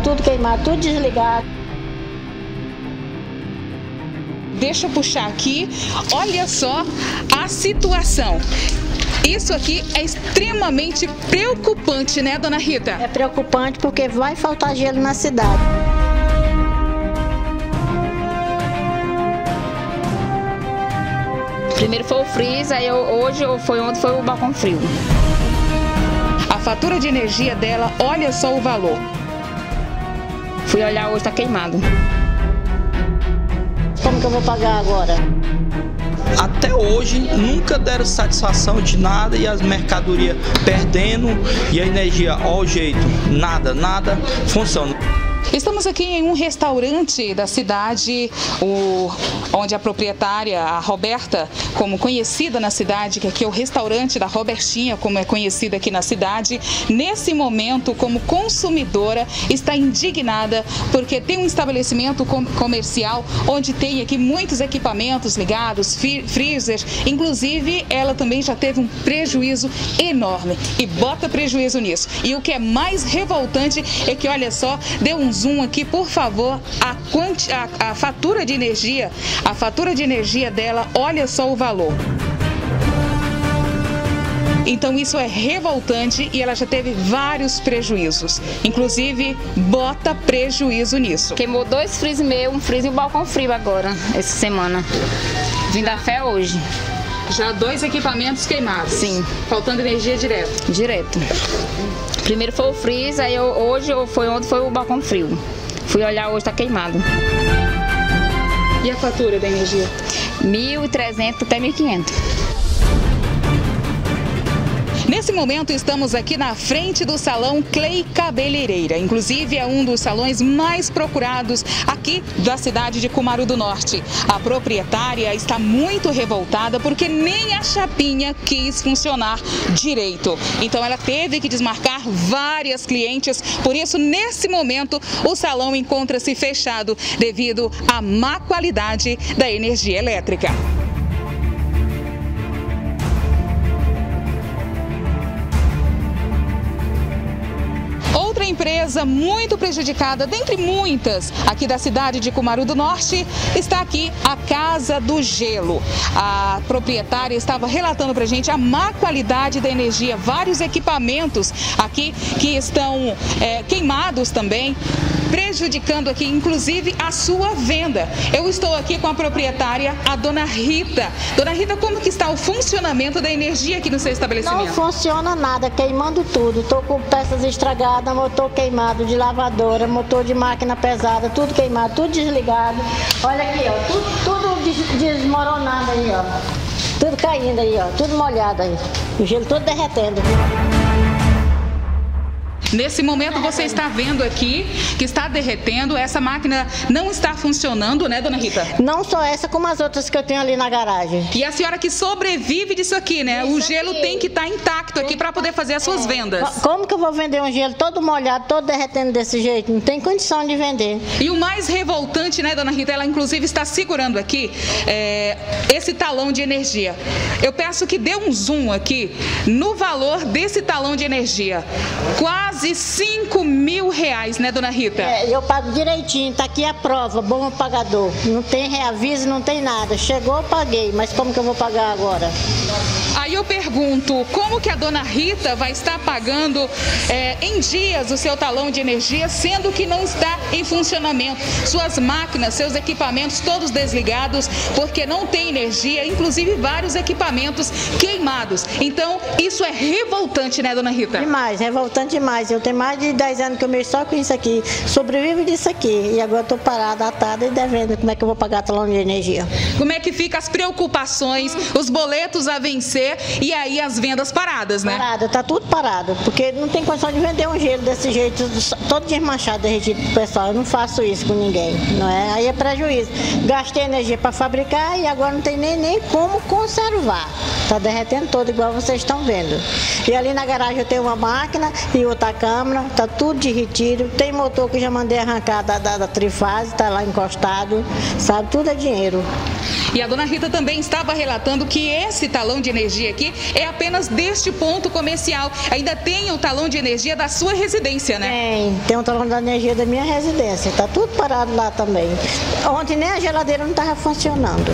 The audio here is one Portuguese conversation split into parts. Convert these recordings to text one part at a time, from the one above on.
tudo queimado, tudo desligado. Deixa eu puxar aqui, olha só a situação. Isso aqui é extremamente preocupante, né, dona Rita? É preocupante porque vai faltar gelo na cidade. Primeiro foi o freezer, aí hoje foi o balcão frio. A fatura de energia dela, olha só o valor. Fui olhar hoje, tá queimado. Como que eu vou pagar agora? Até hoje nunca deram satisfação de nada e as mercadorias perdendo e a energia ao jeito, nada funciona. Estamos aqui em um restaurante da cidade, onde a proprietária, a Roberta, como conhecida na cidade, que aqui é o restaurante da Robertinha, como é conhecida aqui na cidade, nesse momento, como consumidora, está indignada porque tem um estabelecimento comercial onde tem aqui muitos equipamentos ligados, freezers, inclusive ela também já teve um prejuízo enorme e bota prejuízo nisso. E o que é mais revoltante é que, olha só, deu um zoom aqui, por favor, a fatura de energia, dela, olha só o valor. Então isso é revoltante e ela já teve vários prejuízos, inclusive bota prejuízo nisso. Queimou 2 freezer meus, um freezer e um balcão frio agora, essa semana. Vim da fé hoje. Já 2 equipamentos queimados? Sim. Faltando energia direto? Direto. Primeiro foi o freezer, aí ontem foi o balcão frio. Fui olhar hoje, tá queimado. E a fatura da energia? 1.300 até 1.500. Nesse momento estamos aqui na frente do salão Clay Cabeleireira. Inclusive é um dos salões mais procurados aqui da cidade de Cumaru do Norte. A proprietária está muito revoltada porque nem a chapinha quis funcionar direito. Então ela teve que desmarcar várias clientes. Por isso, nesse momento, o salão encontra-se fechado devido à má qualidade da energia elétrica. Outra empresa muito prejudicada, dentre muitas aqui da cidade de Cumaru do Norte, está aqui a Casa do Gelo. A proprietária estava relatando para a gente a má qualidade da energia, vários equipamentos aqui que estão queimados também, prejudicando aqui, inclusive, a sua venda. Eu estou aqui com a proprietária, a dona Rita. Dona Rita, como que está o funcionamento da energia aqui no seu estabelecimento? Não funciona nada, queimando tudo. Estou com peças estragadas, motor queimado de lavadora, motor de máquina pesada, tudo queimado, tudo desligado. Olha aqui, ó, tudo desmoronado aí, ó. Tudo caindo aí, ó, tudo molhado aí. O gelo todo derretendo. Nesse momento você está vendo aqui que está derretendo, essa máquina não está funcionando, né, dona Rita? Não só essa, como as outras que eu tenho ali na garagem. E a senhora que sobrevive disso aqui, né? O gelo tem que estar intacto aqui para poder fazer as suas vendas. Como que eu vou vender um gelo todo molhado, todo derretendo desse jeito? Não tem condição de vender. E o mais revoltante, né, dona Rita, ela inclusive está segurando aqui esse talão de energia. Eu peço que dê um zoom aqui no valor desse talão de energia. Quase R$5.000, né, dona Rita? Eu pago direitinho, tá aqui a prova, bom pagador. Não tem reaviso, não tem nada. Chegou, eu paguei, mas como que eu vou pagar agora? Aí eu pergunto, como que a dona Rita vai estar pagando em dias o seu talão de energia, sendo que não está em funcionamento? Suas máquinas, seus equipamentos todos desligados, porque não tem energia, inclusive vários equipamentos queimados. Então, isso é revoltante, né, dona Rita? Demais, revoltante demais. Eu tenho mais de 10 anos que eu mexo só com isso aqui, sobrevivo disso aqui, e agora estou parada, atada e devendo. Como é que eu vou pagar talão de energia? Como é que fica as preocupações, os boletos a vencer e aí as vendas paradas, né? Parada, tá tudo parado, porque não tem condição de vender um gelo desse jeito, todo desmanchado, derretido pro pessoal. Eu não faço isso com ninguém, não é? Aí é prejuízo. Gastei energia para fabricar e agora não tem nem como conservar. Tá derretendo todo, igual vocês estão vendo. E ali na garagem eu tenho uma máquina e outra câmara, tá tudo de retiro. Tem motor que já mandei arrancar da trifase, tá lá encostado, sabe? Tudo é dinheiro. E a dona Rita também estava relatando que esse talão de energia energia aqui é apenas deste ponto comercial. Ainda tem o talão de energia da sua residência, né? Tem o talão da energia da minha residência. Tá tudo parado lá também. Ontem nem a geladeira não estava funcionando.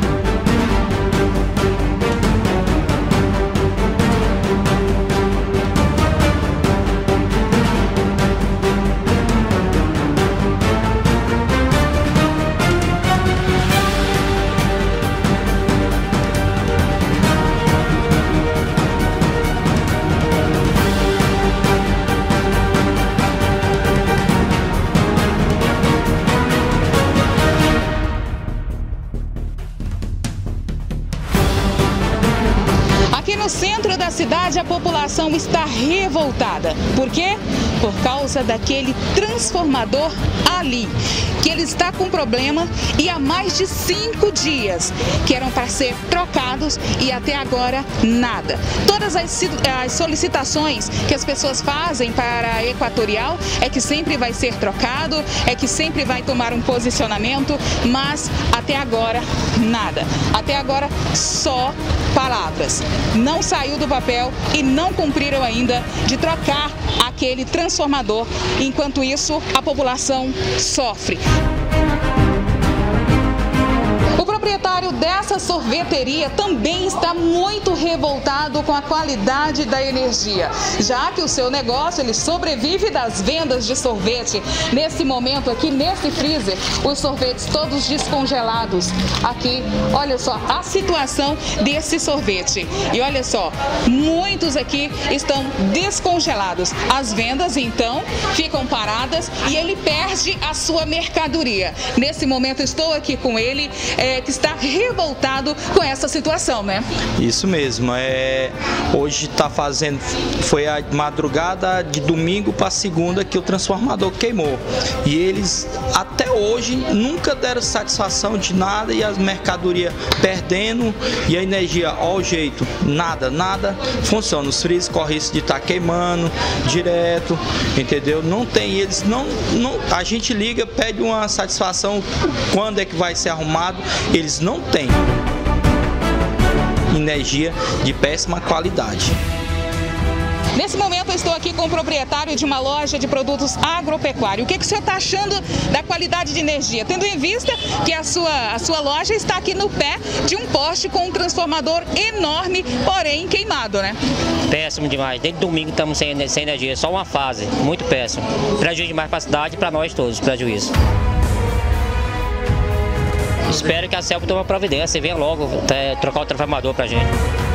No centro da cidade, a população está revoltada. Por quê? Por causa daquele transformador ali, que ele está com problema e há mais de 5 dias que eram para ser trocados e até agora nada. Todas as solicitações que as pessoas fazem para a Equatorial é que sempre vai ser trocado, é que sempre vai tomar um posicionamento, mas até agora nada. Até agora só palavras. Não saiu do papel e não cumpriram ainda de trocar aquele transformador. Enquanto isso, a população sofre. O proprietário dessa sorveteria também está muito revoltado com a qualidade da energia, já que o seu negócio ele sobrevive das vendas de sorvete. Nesse momento aqui, nesse freezer, os sorvetes todos descongelados. Aqui, olha só a situação desse sorvete. E olha só, muitos aqui estão descongelados. As vendas, então, ficam paradas e ele perde a sua mercadoria. Nesse momento, estou aqui com ele, que está revoltado com essa situação, né? Isso mesmo. Hoje foi a madrugada de domingo para segunda que o transformador queimou. E eles até hoje nunca deram satisfação de nada e as mercadorias perdendo e a energia ao jeito, nada funciona. Os freezers correm risco de estar queimando direto, entendeu? Não tem, eles não, a gente liga, pede uma satisfação quando é que vai ser arrumado. Eles não têm energia de péssima qualidade. Nesse momento eu estou aqui com o proprietário de uma loja de produtos agropecuários. O que o senhor está achando da qualidade de energia? Tendo em vista que a sua loja está aqui no pé de um poste com um transformador enorme, porém queimado, né? Péssimo demais. Desde domingo estamos sem energia, só uma fase. Muito péssimo. Prejuízo demais para a cidade e para nós todos, prejuízo. Espero que a CELP tome uma providência e venha logo trocar o transformador para a gente.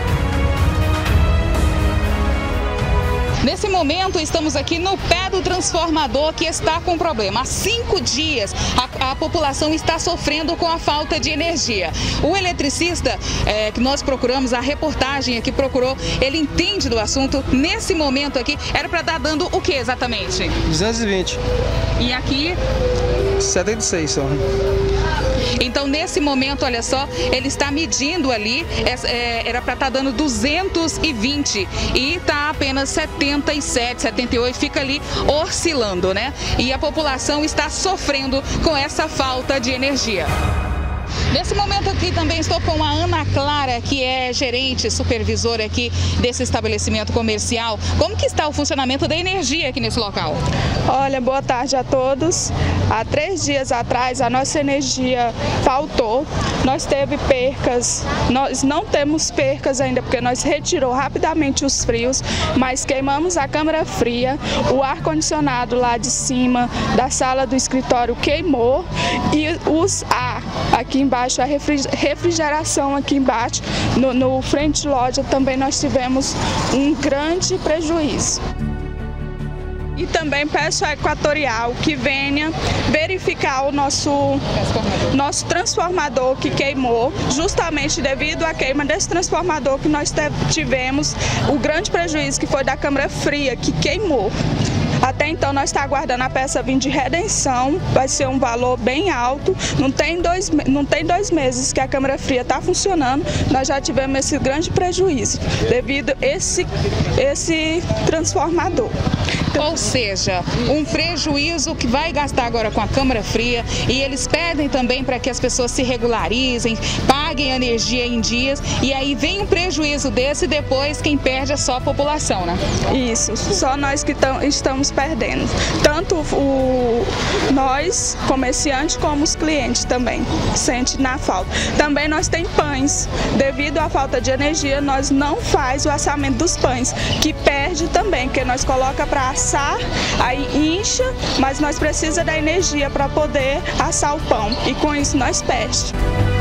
Nesse momento, estamos aqui no pé do transformador que está com problema. Há 5 dias, a população está sofrendo com a falta de energia. O eletricista que nós procuramos, a reportagem aqui procurou, ele entende do assunto. Nesse momento aqui, era para estar dando o que exatamente? 220. E aqui? 76 só. Então, nesse momento, olha só, ele está medindo ali, era para estar dando 220 e está apenas 77, 78, fica ali oscilando, né? E a população está sofrendo com essa falta de energia. Nesse momento aqui também estou com a Ana Clara, que é gerente, supervisora aqui desse estabelecimento comercial. Como que está o funcionamento da energia aqui nesse local? Olha, boa tarde a todos. Há 3 dias atrás a nossa energia faltou, nós teve percas, nós não temos percas ainda porque nós retirou rapidamente os frios, mas queimamos a câmara fria, o ar-condicionado lá de cima da sala do escritório queimou e os ar aqui embaixo, a refrigeração aqui embaixo, no frente de loja também nós tivemos um grande prejuízo. E também peço à Equatorial que venha verificar o nosso transformador que queimou, justamente devido à queima desse transformador que nós tivemos, o grande prejuízo que foi da câmara fria que queimou. Até então nós estamos aguardando a peça vir de redenção, vai ser um valor bem alto, não tem 2 meses que a câmara fria está funcionando, nós já tivemos esse grande prejuízo devido a esse transformador. Ou seja, um prejuízo que vai gastar agora com a câmara fria, e eles pedem também para que as pessoas se regularizem, paguem a energia em dias, e aí vem um prejuízo desse e depois quem perde é só a população, né? Isso, só nós que estamos perdendo. Tanto nós, comerciantes, como os clientes também, sente na falta. Também nós tem pães. Devido à falta de energia, nós não faz o assamento dos pães, que perde também, porque nós coloca para assar, aí incha, mas nós precisa da energia para poder assar o pão, e com isso nós perde.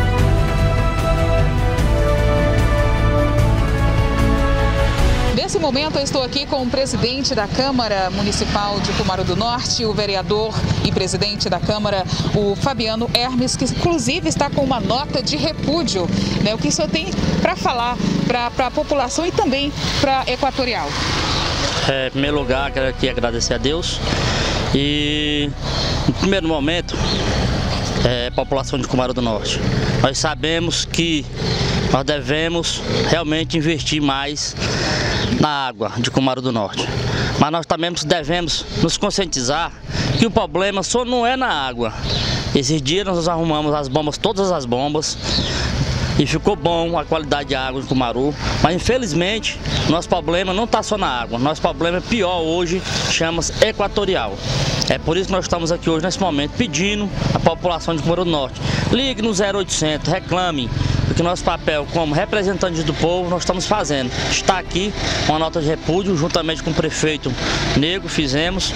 Nesse momento eu estou aqui com o presidente da Câmara Municipal de Cumaru do Norte, o vereador e presidente da Câmara, o Fabiano Hermes, que inclusive está com uma nota de repúdio, né? O que o senhor tem para falar para a população e também para a Equatorial? Em primeiro lugar, quero aqui agradecer a Deus e, no primeiro momento, população de Cumaru do Norte, nós sabemos que nós devemos realmente investir mais na água de Cumaru do Norte, mas nós também devemos nos conscientizar que o problema só não é na água. Esses dias nós arrumamos as bombas, todas as bombas, e ficou bom a qualidade de água de Cumaru, mas infelizmente nosso problema não está só na água, nosso problema é pior hoje, chama-se Equatorial. É por isso que nós estamos aqui hoje, nesse momento, pedindo à população de Cumaru do Norte, ligue no 0800, reclame, porque nosso papel como representantes do povo nós estamos fazendo. Está aqui uma nota de repúdio, juntamente com o prefeito Negro, fizemos.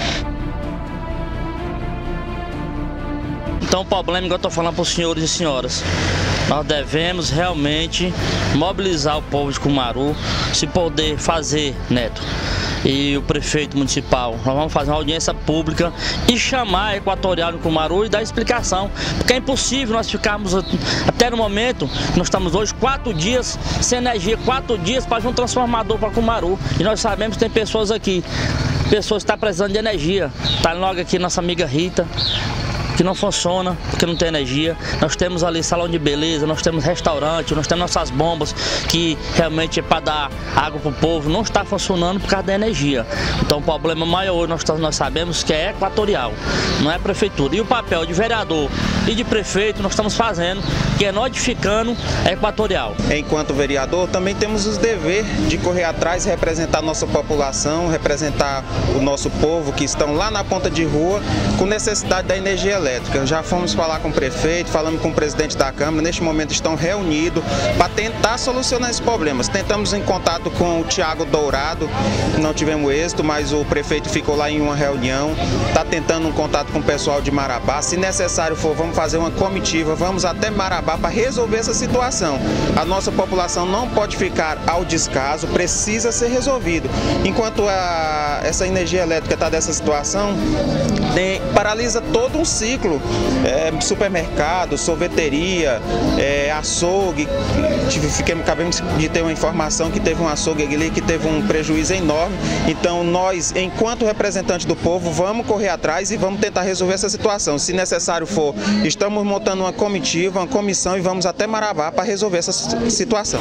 Então o problema que eu estou falando para os senhores e senhoras, nós devemos realmente mobilizar o povo de Cumaru, se poder fazer, Neto, e o prefeito municipal, nós vamos fazer uma audiência pública e chamar a Equatorial de Cumaru e dar explicação, porque é impossível nós ficarmos, até no momento, nós estamos hoje 4 dias sem energia, 4 dias para fazer um transformador para Cumaru, e nós sabemos que tem pessoas aqui, pessoas que estão precisando de energia, está logo aqui nossa amiga Rita, que não funciona porque não tem energia. Nós temos ali salão de beleza, nós temos restaurante, nós temos nossas bombas que realmente é para dar água para o povo, não está funcionando por causa da energia. Então o problema maior hoje nós sabemos que é Equatorial, não é prefeitura. E o papel de vereador e de prefeito nós estamos fazendo, que é notificando a Equatorial. Enquanto vereador, também temos os deveres de correr atrás, representar a nossa população, representar o nosso povo que estão lá na ponta de rua com necessidade da energia elétrica. Já fomos falar com o prefeito, falamos com o presidente da Câmara, neste momento estão reunidos para tentar solucionar esses problemas. Tentamos em contato com o Tiago Dourado, não tivemos êxito, mas o prefeito ficou lá em uma reunião, está tentando um contato com o pessoal de Marabá. Se necessário for, vamos fazer uma comitiva, vamos até Marabá para resolver essa situação. A nossa população não pode ficar ao descaso, precisa ser resolvido. Enquanto essa energia elétrica está dessa situação, paralisa todo um ciclo, supermercado, sorveteria, açougue. Acabamos de ter uma informação que teve um açougue ali que teve um prejuízo enorme. Então nós, enquanto representantes do povo, vamos correr atrás e vamos tentar resolver essa situação. Se necessário for, estamos montando uma comitiva, uma comissão e vamos até Marabá para resolver essa situação.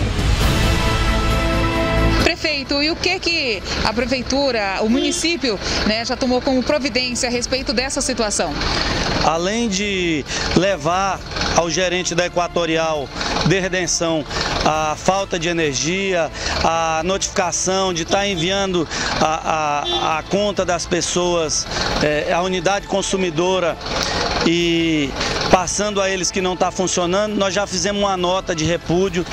Prefeito, e o que a prefeitura, o município, né, já tomou como providência a respeito dessa situação? Além de levar ao gerente da Equatorial de Redenção a falta de energia, a notificação de estar enviando a conta das pessoas, a unidade consumidora, e passando a eles que não está funcionando, nós já fizemos uma nota de repúdio.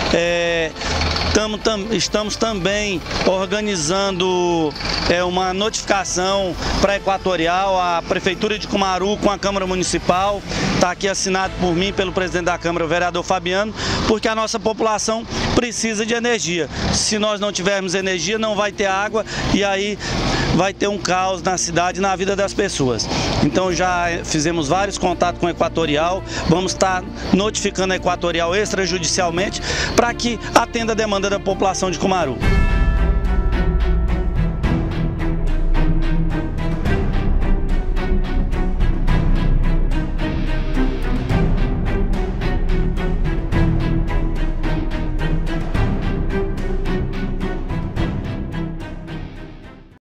Estamos também organizando uma notificação para a Equatorial, a Prefeitura de Cumaru com a Câmara Municipal, está aqui assinado por mim, pelo presidente da Câmara, o vereador Fabiano, porque a nossa população precisa de energia. Se nós não tivermos energia, não vai ter água e aí vai ter um caos na cidade e na vida das pessoas. Então já fizemos vários contatos com a Equatorial, vamos estar notificando a Equatorial extrajudicialmente para que atenda a demanda da população de Cumaru.